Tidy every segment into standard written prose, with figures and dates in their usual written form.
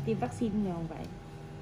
tiêm vaccine nhiều không vậy?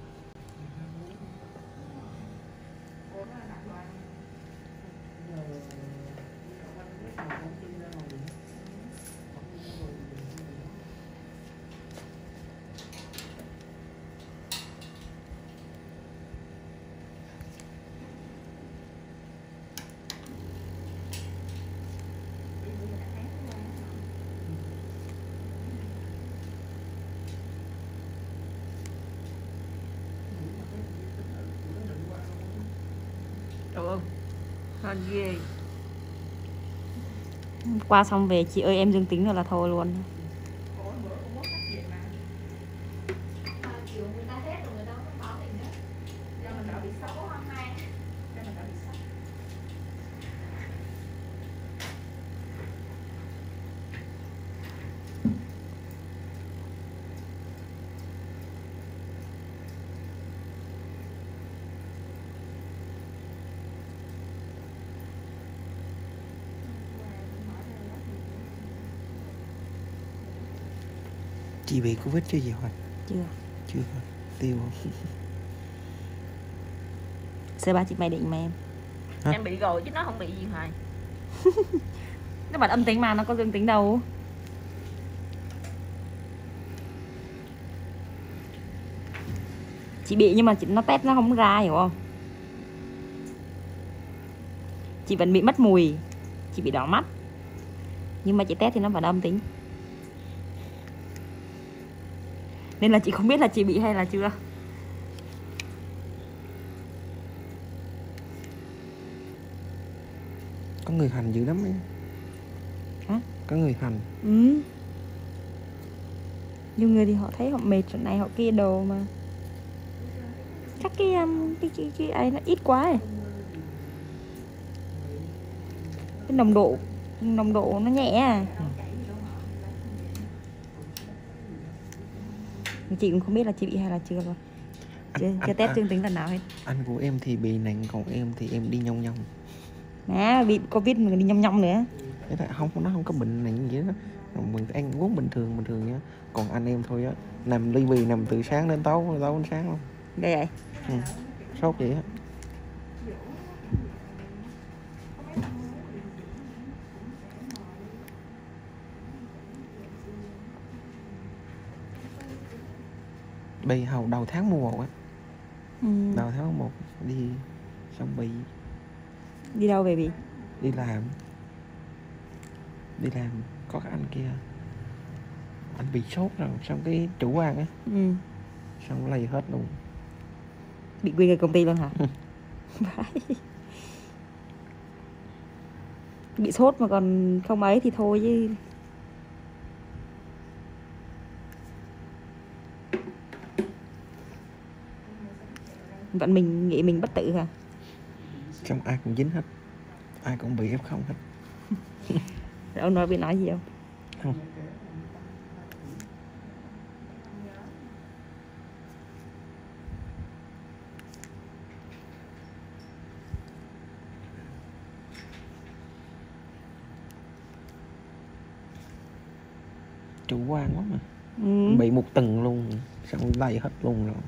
Trời ơi, hên ghê. Qua xong về chị ơi em dương tính rồi là thôi luôn. Chị bị Covid chưa gì rồi? Chưa. Tiêu không? C3 chị mày định mà em. Hả? Em bị rồi chứ nó không bị gì Hoài. Nó bảo âm tính mà nó có dương tính đâu. Chị bị nhưng mà nó test nó không ra, hiểu không? Chị vẫn bị mất mùi, chị bị đỏ mắt, nhưng mà chị test thì nó vẫn âm tính. Nên là chị không biết là chị bị hay là chưa. Có người hành dữ lắm ấy. Hả? Có người hành. Nhiều người thì họ thấy họ mệt trận này họ kia đồ mà. Chắc cái ấy nó ít quá ấy. Cái nồng độ nó nhẹ à. Chị cũng không biết là chị bị hay là chưa rồi. Chưa test dương tính lần nào hết. Anh của em thì bị nặng, còn em thì em đi nhông nhông. Má bị Covid mà đi nhông nhông nữa. Thế là nó không có bệnh nặng gì đó. Mình ăn uống bình thường nhá. Còn anh em thôi á, nằm ly bì nằm từ sáng đến tối đến sáng luôn. Đây vậy. Sốt vậy á. Bị đầu tháng 11 á. Đầu tháng 1 đi xong bị. Đi đâu về bị? Đi làm có cái anh kia, anh bị sốt rồi, xong cái chủ quan á, xong lây hết luôn. Bị quy cái công ty luôn hả? Bị sốt mà còn không ấy thì thôi chứ. Vẫn mình nghĩ mình bất tử hả? Xong ai cũng dính hết, ai cũng bị F0 hết. Rồi ông biết nói gì không? Không. Chủ quan quá mà. Bị một tuần luôn, xong lây hết luôn rồi.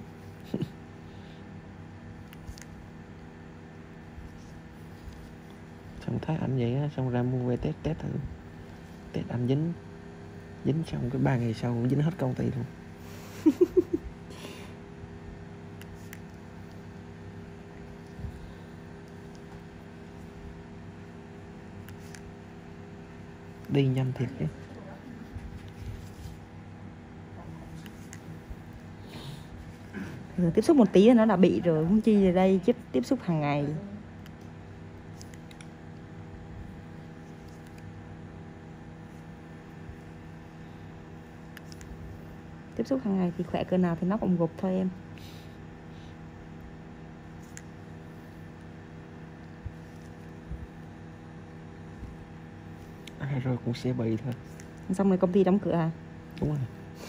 Xong thấy anh vậy á, xong ra mua về test thử. Test anh dính xong cái 3 ngày sau dính hết công ty luôn. Đi nhanh thiệt chứ. Rồi tiếp xúc một tí là nó đã bị rồi, không chi ở đây tiếp xúc hàng ngày. Tiếp xúc hàng ngày thì khỏe cỡ nào thì nó cũng gục thôi em. Rồi cũng sẽ bị thôi. Xong rồi công ty đóng cửa hả? Đúng rồi.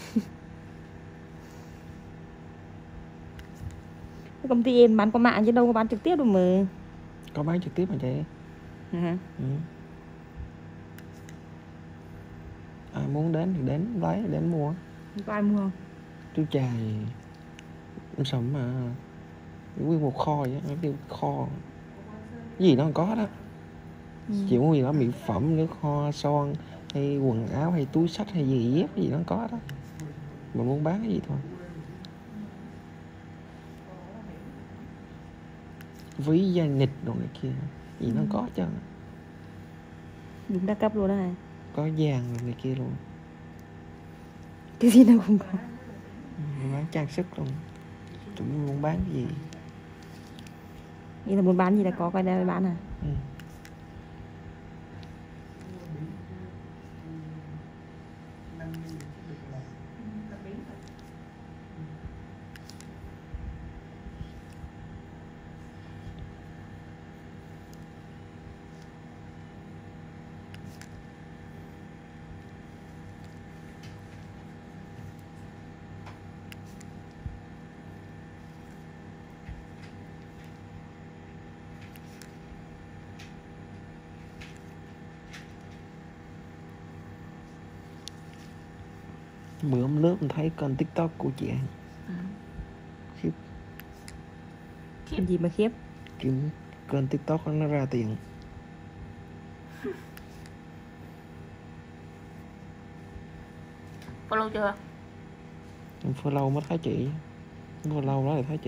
Công ty em bán qua mạng chứ đâu có bán trực tiếp đâu mà. Có bán trực tiếp mà chị. Ai muốn đến thì đến lấy, đến mua. Có ai mua không? Chú chài em sầm mà nguyên một kho vậy, cái kho cái gì nó không có đó. Chỉ có gì đó mỹ phẩm, nước hoa, son hay quần áo hay túi xách hay gì dép gì nó không có đó. Mình muốn bán cái gì thôi. Ví da nịch đồ này kia gì nó không có chứ. Đúng đa cấp luôn đó này. Có vàng rồi này kia luôn. Cái gì đâu không có. Mình bán trang sức luôn. Chúng muốn bán cái gì. Như là muốn bán gì là có quay ra bán à? Bữa hôm lớp mình thấy kênh TikTok của chị An. Khiếp. Cái gì mà khiếp? Kiểu kênh TikTok nó ra tiền. Follow chưa? Em follow mới thấy chị. Follow đó là thấy chị.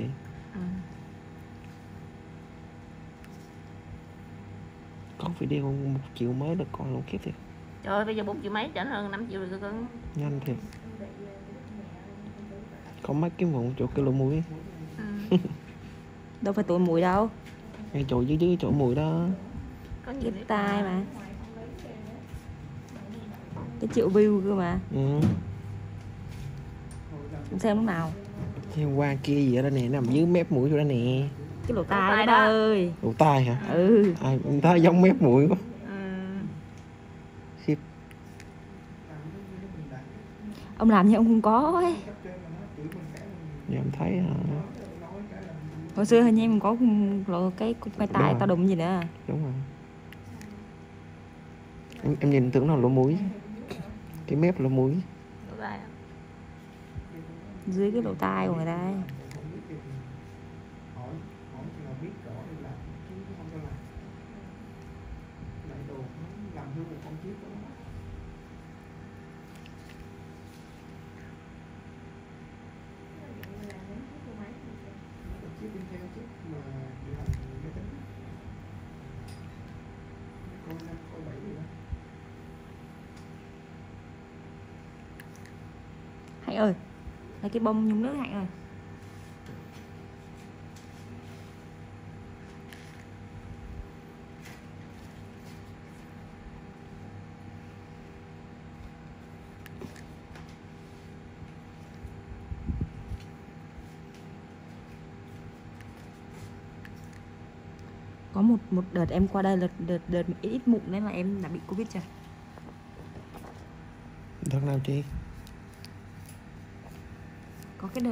Có video 1 triệu mới được còn luôn khiếp thiệt. Trời ơi, bây giờ 4 triệu mấy, chẳng hơn 5 triệu rồi cơ. Nhanh thiệt. Có mấy cái vụ chỗ cái lỗ mũi. Đâu phải tụi mũi đâu. Ngay chỗ dưới chỗ mũi đó. Có Cái nhiều cái tai mà. Cái triệu view cơ mà. Xem lúc nào. Hôm qua kia gì ở đây nè, nằm dưới mép mũi chỗ đó nè. Cái lỗ tai đó ơi. Lỗ tai hả? Ai người ta giống mép mũi quá. Khiếp. Ông làm như ông không có ấy. Giờ em thấy Hồi xưa hình như mình có cái tai tao đụng gì nữa. Đúng rồi. Em nhìn tưởng là lỗ mũi. Cái mép lỗ mũi. Dưới cái lỗ tai của người ta ấy. Hạnh ơi, lấy cái bông nhúng nước Hạnh ơi. Có một đợt em qua đây là đợt ít mụn nên là em đã bị Covid chưa? Đợt nào chị? Có cái đợt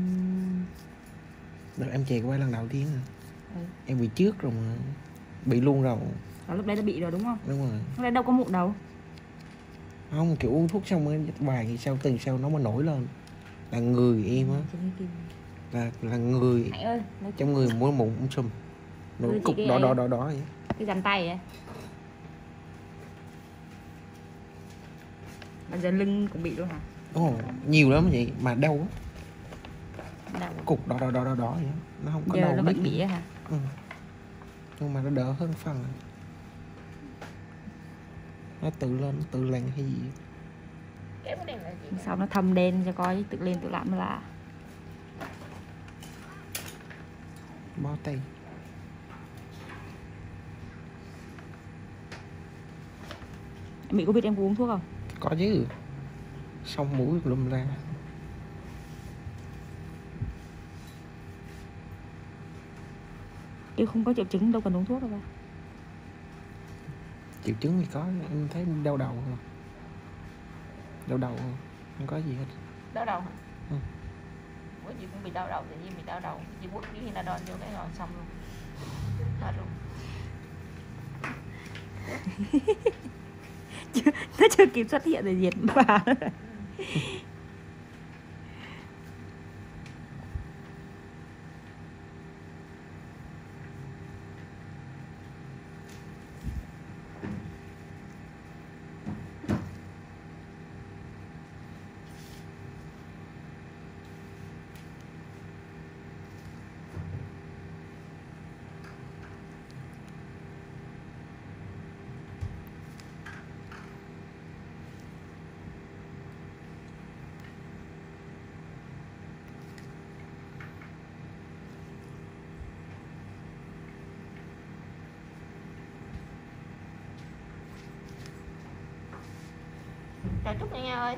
em chè qua lần đầu tiên. Em bị trước rồi mà. Bị luôn rồi. Lúc đấy đã bị rồi đúng không? Đúng rồi. Lúc đấy đâu có mụn đâu. Không, kiểu uống thuốc xong mới vài ngày sau từ sau nó mới nổi lên. Là người em á. Là người ơi, trong người mỗi mụn sùm. Nổi cục đỏ vậy. Cái dàn tay vậy. Bây giờ lưng cũng bị luôn hả? Nhiều lắm vậy mà đau. Đau. Cục đỏ vậy. Nó không có giờ đau. Nó vẫn bị hả? Nhưng mà nó đỡ hơn phần. Nó tự lên, tự lành hay gì. Sau nó thâm đen cho coi tự lên tự làm là bó tay. Em bị Covid em có uống thuốc không? Có chứ. Xong mũi lùm ra. Nếu không có triệu chứng đâu cần uống thuốc đâu ba. Triệu chứng thì có, em thấy đau đầu thôi. Đau đầu không có gì hết. Đau đầu hả? Bữa chị cũng bị đau đầu, tự nhiên bị đau đầu. Chị bút cái Hinadon vô cái rồi xong luôn. Hết luôn. Nó chưa kịp xuất hiện rồi diệt bà. Chào Trúc nha ơi.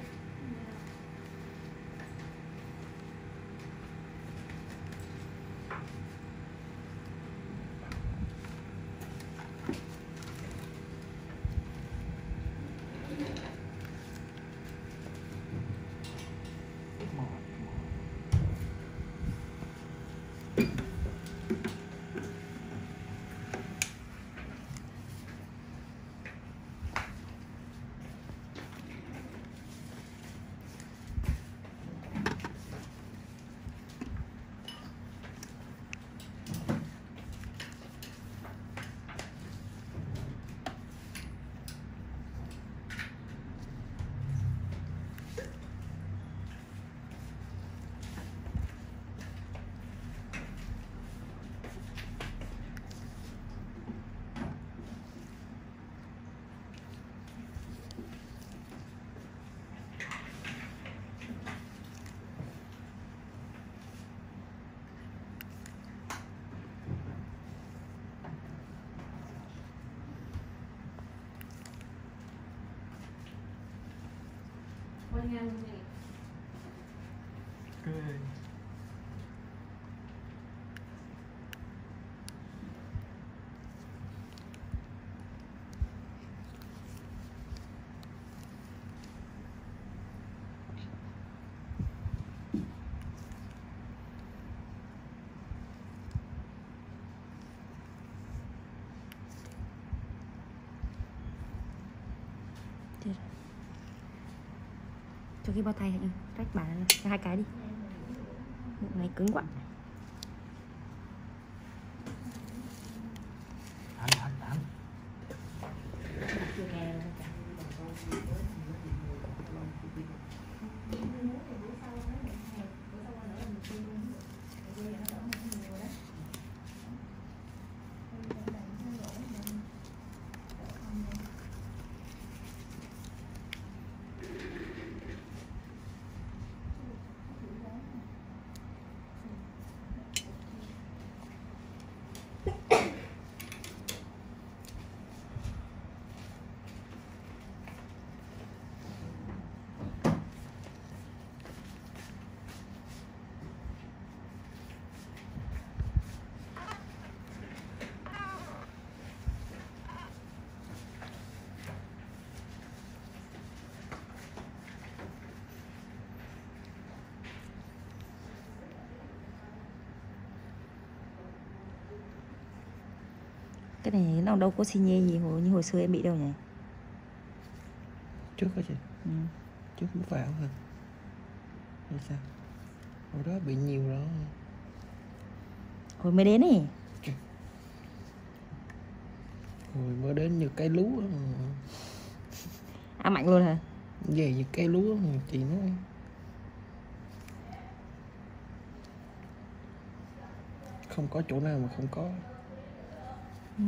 Cho cái bao tay hả? Rách bà cho 2 cái đi. Bộ này cứng quá. Anh. Cái này nó đâu có xi nhê gì như hồi xưa em bị đâu nhỉ? Trước hả chị? Ừ. Trước mới vào hả? Hay sao? Hồi đó bị nhiều rồi. Hồi mới đến ấy. Hồi mới đến như cây lúa. À, mạnh luôn hả? Về như cây lúa chị nói. Không có chỗ nào mà không có. Ừ.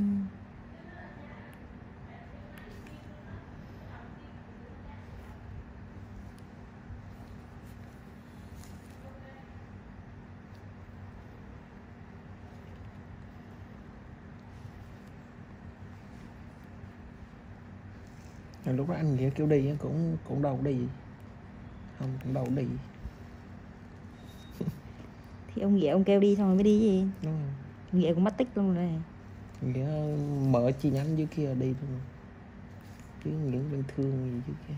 Lúc đó anh Nghĩa kêu đi cũng đâu đi. Không, cũng đâu đi. Thì ông Nghĩa ông kêu đi xong rồi mới đi gì? Đúng rồi. Nghĩa cũng mất tích luôn rồi. Nghĩa mở chi nhánh dưới kia đi luôn. Chứ những bình thường gì dưới kia.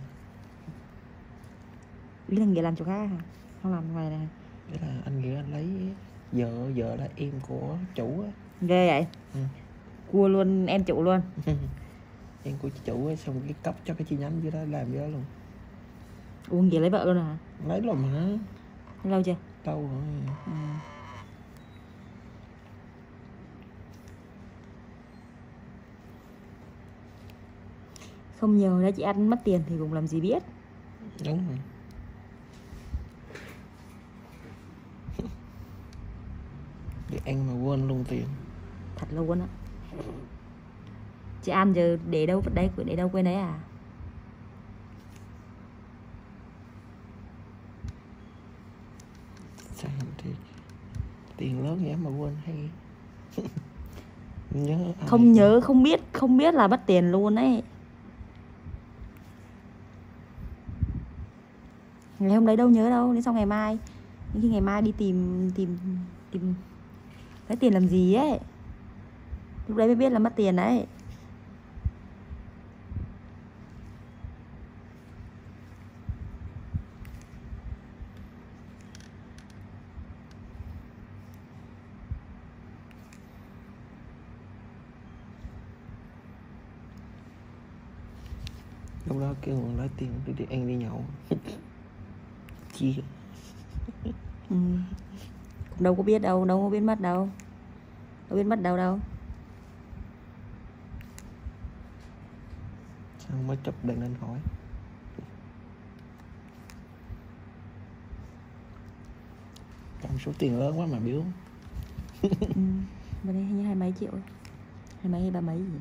Ý là Nghĩa làm chỗ khác hả? Không làm ngoài này. Thế là anh Nghĩa lấy vợ là em của chủ á. Ghê vậy? Ừ. Cua luôn em chủ luôn. Em của chủ ấy, xong cái cấp cho cái chi nhánh dưới đó làm dưới đó luôn. Ủa Nghĩa lấy vợ luôn hả? Lấy rồi mà. Lâu chưa? Lâu rồi. Ừ. Không nhiều đó chị ăn mất tiền thì cũng làm gì biết. Đúng rồi. Để ăn mà quên luôn tiền. Thật luôn á. Chị ăn giờ để đâu vứt đấy, để đâu quên đấy à? Sao thì tiền lớn vậy mà quên hay. Nhớ không nhớ, không biết là mất tiền luôn ấy. Ngày hôm đấy đâu nhớ đâu, đến sau ngày mai. Đến khi ngày mai đi tìm lấy tiền làm gì ấy. Lúc đấy mới biết là mất tiền đấy. Lúc đó kêu người lấy tiền đi ăn đi nhậu. Chia. Cũng đâu có biết đâu, đâu có biết mất đâu. Đâu biết mất đâu. Sao mới chụp đừng nên hỏi. Cầm số tiền lớn quá mà biếu. Bên đây hình như 20 mấy triệu ấy. 20 mấy hay 30 mấy gì.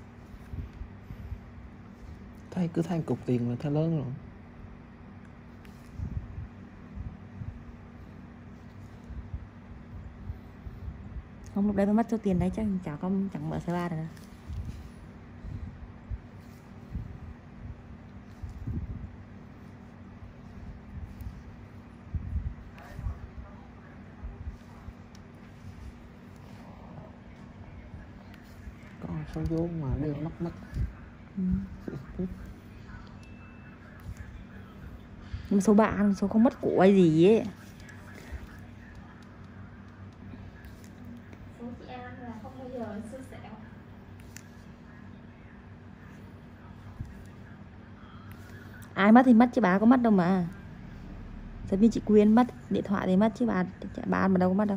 Thấy cứ thay cục tiền là thấy lớn rồi. Không, lúc đấy mới mất số tiền đấy chắc chẳng mở xe ba được đâu. Có số vốn mà đưa mất. Nhưng mà số bạn, số không mất của hay gì ấy. Số chị An là không bao giờ xui xẻo. Ai mất thì mất chứ bà có mất đâu mà. Giống như chị Quyên mất điện thoại thì mất chứ bà An mà đâu có mất đâu.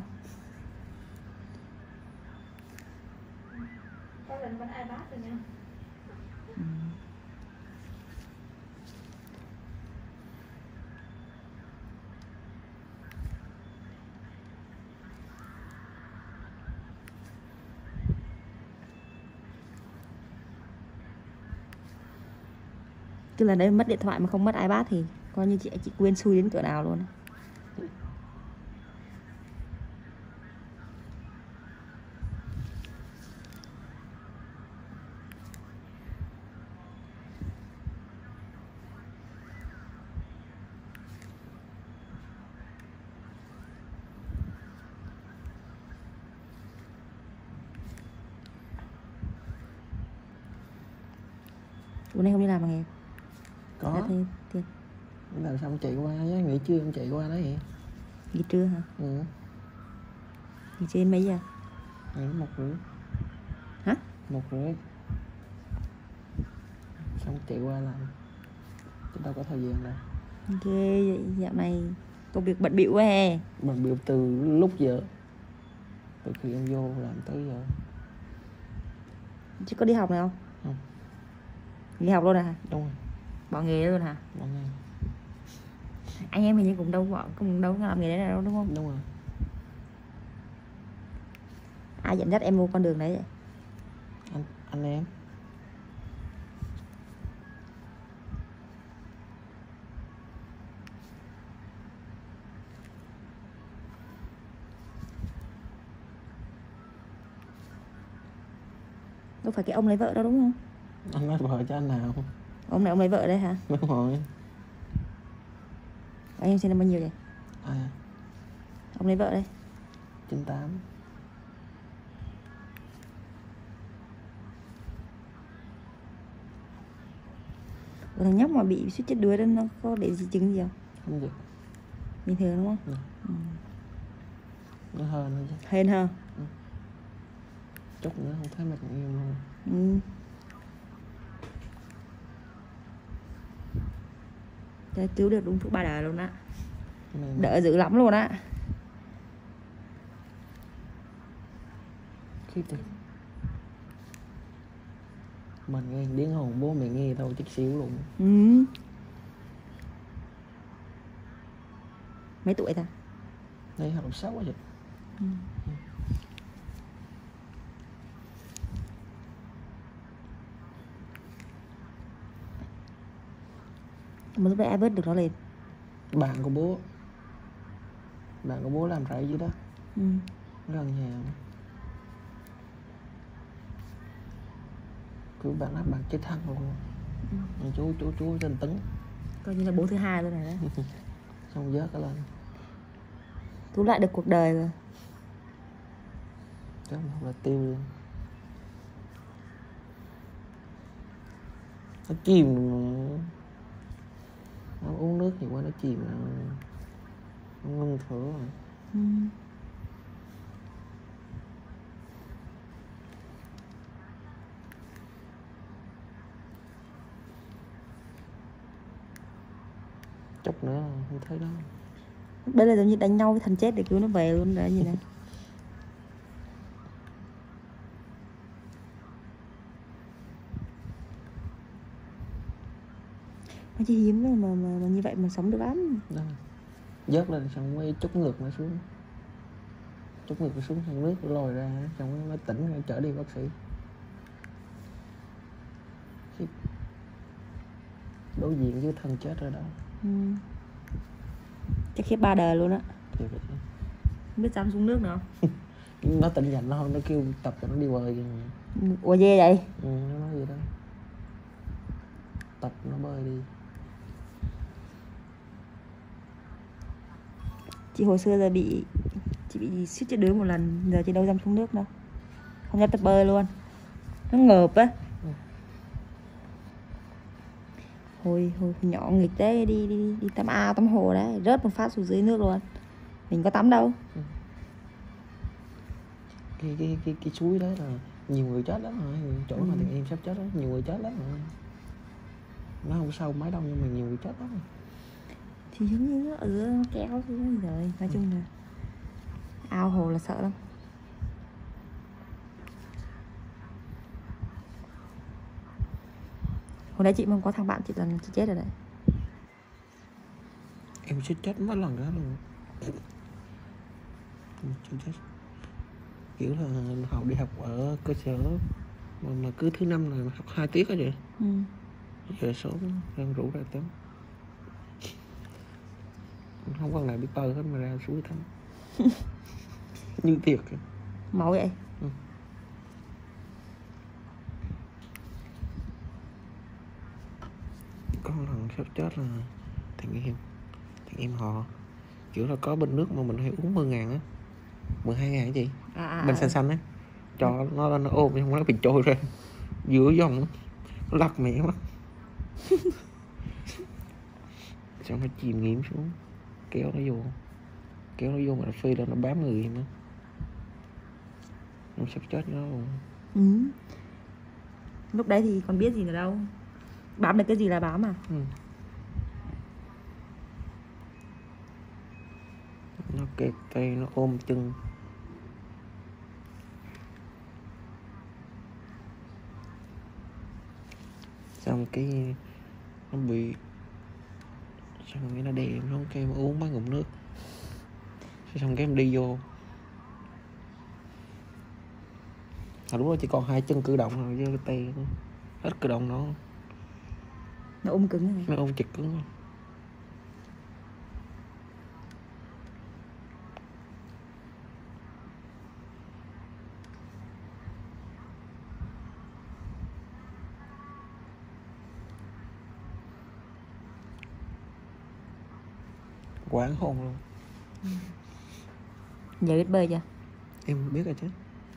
Có lần mất iPad rồi nha. Cứ lần đấy mất điện thoại mà không mất iPad thì coi như chị Quyên xui đến cỡ nào luôn. Bữa nay không đi làm mà nghe. Có. Thì Làm sao em chạy qua nhá, nghỉ trưa em chạy qua đấy. nghỉ trưa hả? Ừ. Nghỉ trưa đến mấy giờ? Nghỉ 1:30. Hả? 1:30. Xong chạy qua làm. Chứ đâu có thời gian đâu. Ghê vậy, dạo này công việc bận bịu quá hè. Bận bịu từ lúc giờ. Từ khi em vô làm tới giờ. Chứ có đi học nào không? Không. Nghỉ học luôn à hả? Đúng rồi. Bỏ nghề luôn hả? Bỏ nghề. Anh em mình cũng đâu có làm nghề đấy đâu đúng không? Đúng rồi. Ai dẫn dắt em vô con đường đấy vậy? Anh em. Đâu phải cái ông lấy vợ đâu đúng không? Anh nói vợ cho anh nào? Ông này ông lấy vợ đây hả? Đúng rồi. Anh em sinh năm bao nhiêu vậy? À, Ông lấy vợ đây. 98. Thằng nhóc mà bị suýt chết đuối đó nó có để gì chứng gì không? Không được. Bình thường đúng không? Ừ. Nó hơn thôi chứ. Hên ha. Chút nữa không thấy mặt nhiều luôn. Thế cứu được đúng thuốc 3 đời luôn á. Nên Đỡ dữ lắm luôn á. khi thì mình nghe tiếng hồn bố mẹ nghe đâu chắc xíu luôn. Mấy tuổi ta? Đây học 6 rồi. Mà lúc đấy ai vớt được nó lên? Bạn của bố làm rẫy dưới đó. Gần nhà. Cứ bạn nói bạn chết thăng luôn. Chú tên Tấn. Coi như là bố thứ hai luôn này đấy. Không vớt cái lên. Cứu lại được cuộc đời rồi. Chắc là tiêu luôn. Nó chìm. Nó uống nước nhiều quá nó chìm. Nó ngưng thở rồi. Chút nữa không thấy đó. Đây là giống như đánh nhau với thần chết để cứu nó về luôn đấy, như này. Nó chỉ hiếm mà như vậy mà sống được lắm. Đó. Vớt lên xong mới chút ngược nó xuống. Chút ngược nó xuống xong nước nó lòi ra. Xong nó tỉnh rồi chở đi bác sĩ. Đối diện với thân chết rồi đó. Chắc khiếp 3 đời luôn á. Không biết dám xuống nước nữa. Nó tỉnh dậy nó kêu tập cho nó đi bơi. Ủa ghê vậy? Nó nói vậy đó. Tập nó bơi đi. Chị hồi xưa giờ chị bị suýt chết đuối một lần. Giờ chị đâu dám xuống nước đâu. Không dám tập bơi luôn. Nó ngợp á. Hồi nhỏ nghịch đấy, đi tắm ao tắm hồ đấy, rớt một phát xuống dưới nước luôn. Mình có tắm đâu. Cái suối đó là nhiều người chết lắm rồi. Chỗ mà thằng em sắp chết đó nhiều người chết lắm rồi. Nó không sâu mấy đâu nhưng mà nhiều người chết lắm. Thì giống như nó ở giữa nó kéo xuống rồi. Nói chung là ao hồ là sợ lắm. Hồi nãy chị mà không có thằng bạn chị lần chị chết rồi đấy. Em sẽ chết mấy lần đó luôn. Chết. Kiểu là học đi học ở cơ sở mà cứ thứ năm là học 2 tiết á vậy. Giờ sớm em rủ ra tắm. Không con nào biết bơi hết mà ra suối tắm. Như thiệt. Máu vậy. Có lần sắp chết là thằng em họ kiểu là có bình nước mà mình hay uống 10.000 á, 12.000 gì bình xanh á, cho nó ôm xong nó bị trôi ra giữa dòng nó lật mẹ mất. Xong nó chìm nghiệm xuống, kéo nó vô mà nó phi lên nó bám người em á, nó sắp chết nó luôn. Lúc đấy thì còn biết gì nữa đâu, bám được cái gì là bám à. Nó kẹp tay nó ôm chân. Xong cái nó bị, xong cái nó đè nó kêu uống mấy ngụm nước, xong cái em đi vô. Lúc đó chỉ còn 2 chân cử động rồi, với cái tay hết cử động nó ôm cứng rồi. Nó ôm chặt cứng rồi. Quán hồn luôn. Giờ biết bơi chưa? Em biết rồi chứ.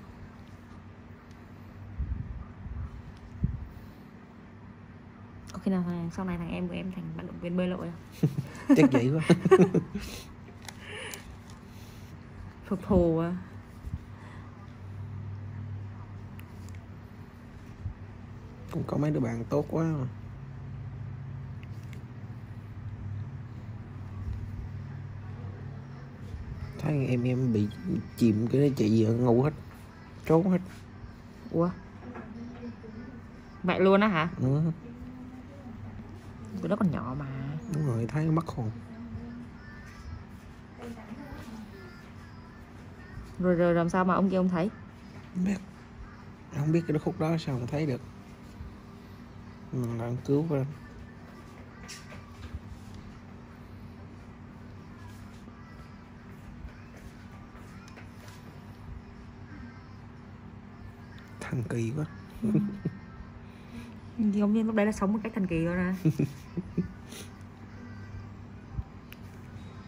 Có khi nào sau này thằng em của em thành vận động viên bơi lội không? Chắc vậy quá. Phục thù à. Cũng có mấy đứa bạn tốt quá mà. Thấy em bị chìm cái đó chị ngu hết, trốn hết. Ủa? Vậy luôn á hả? Tụi nó còn nhỏ mà. Đúng rồi, thấy nó mất hồn. Rồi làm sao mà ông kia ông thấy? Không biết cái khúc đó sao mà thấy được. Mình đang cứu lên. Thần kỳ quá. Giống như lúc đấy là sống một cách thần kỳ thôi ra.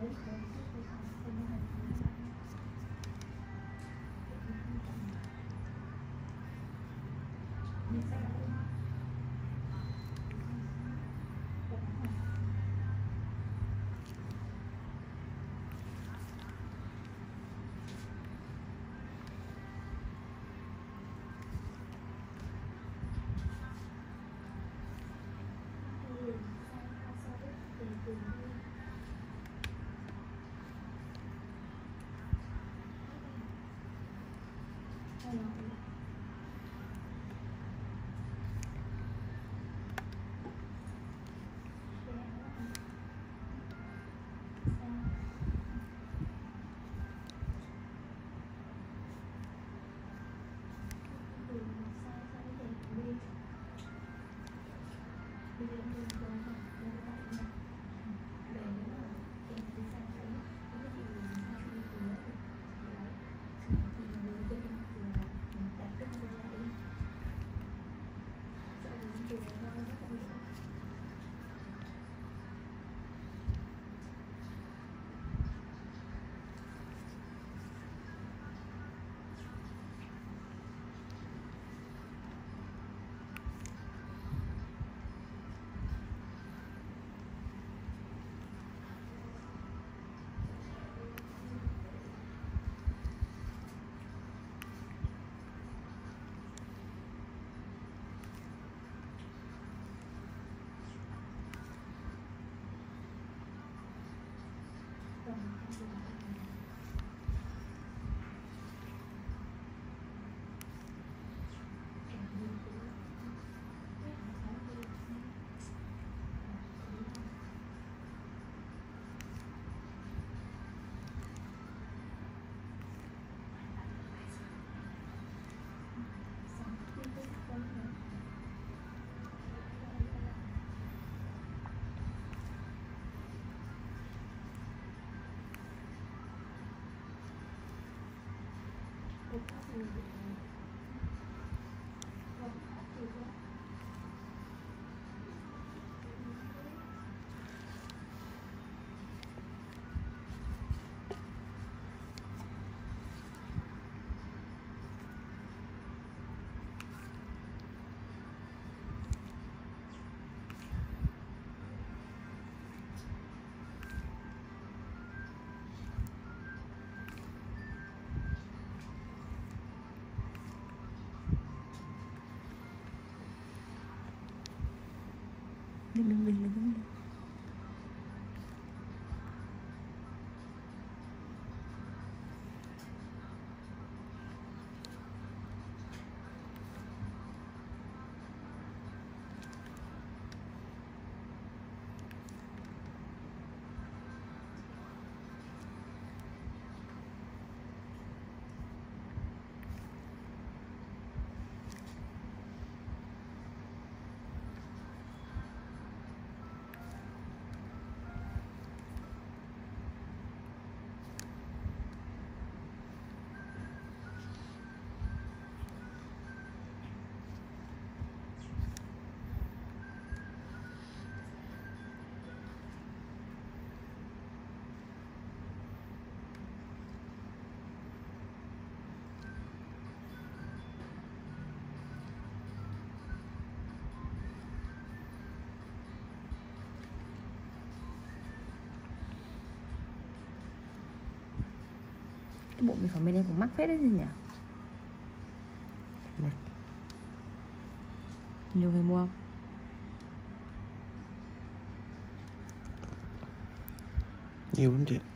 Đừng. Cái bộ mỹ phẩm bên đây cũng mắc phết đấy gì nhỉ? Mắc. Nhiều người mua không? Nhiều lắm chị.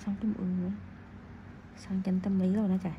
sang tim sang chân tâm lý rồi nó chảy.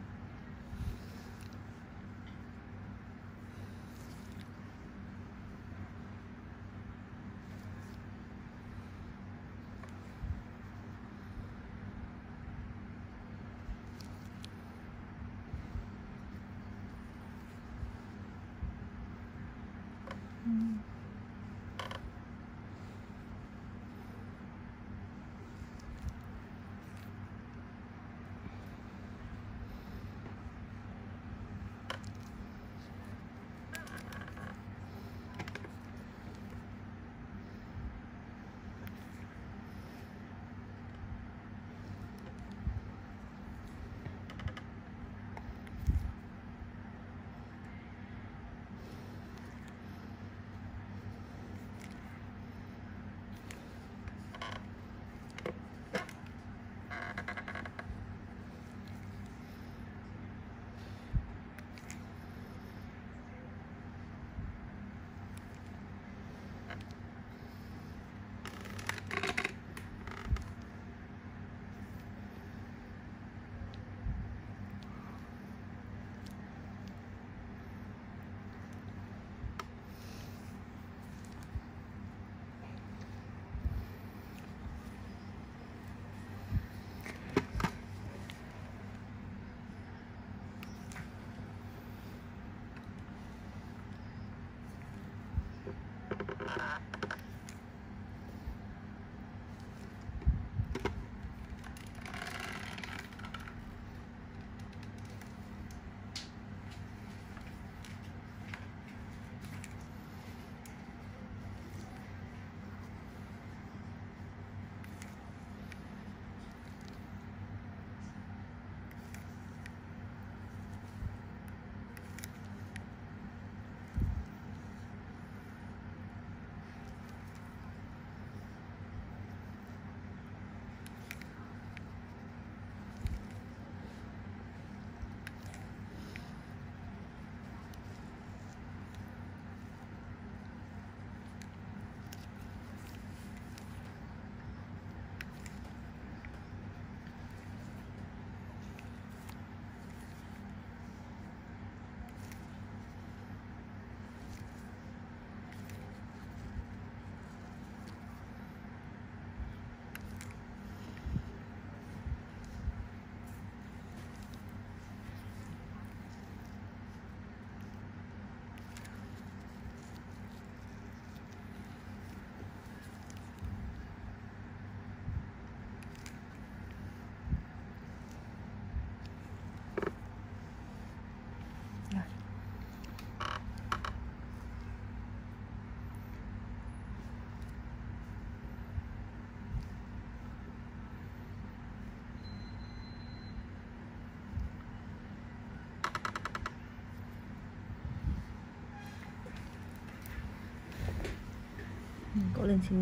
Cỗ lên xíu.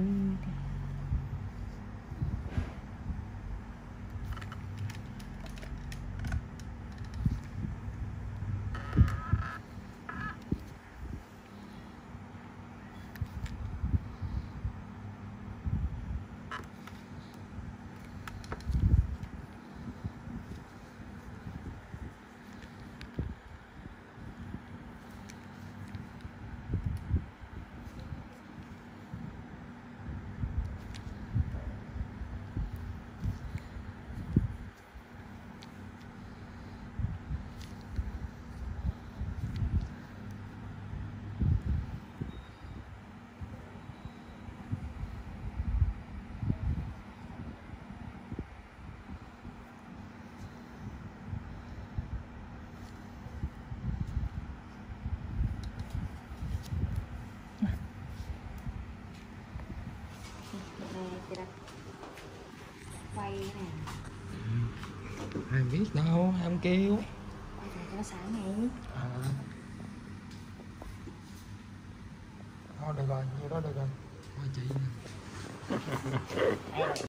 Quay này. Ai biết đâu, em kêu. Quay cho nó sáng này. Thôi được rồi, nhiêu đó được rồi. Thôi chị nè.